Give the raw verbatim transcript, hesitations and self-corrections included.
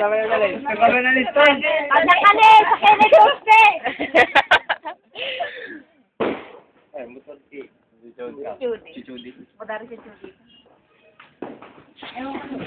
naman yung galing. Ang kami na listan. Anak ka na sa Kennedy Tuesday! Ay, mutot si... Si Judy. Si Judy. Madari si Judy. Ewan ko